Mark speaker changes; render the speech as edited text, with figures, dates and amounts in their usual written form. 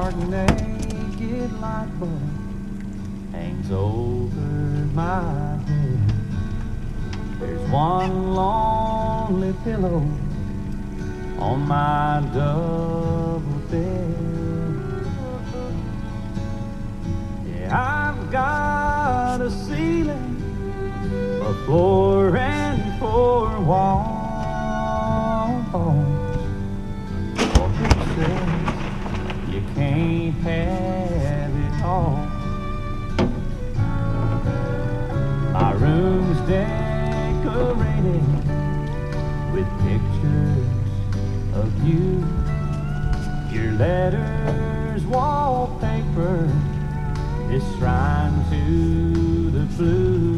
Speaker 1: stark naked light bulb hangs over my head. There's one lonely pillow on my double bed. Yeah, I've got a ceiling, a floor, and 4 walls. For who says you can't have it all? My room's decorated with pictures of you, your letters, wallpaper, this shrine to the blue.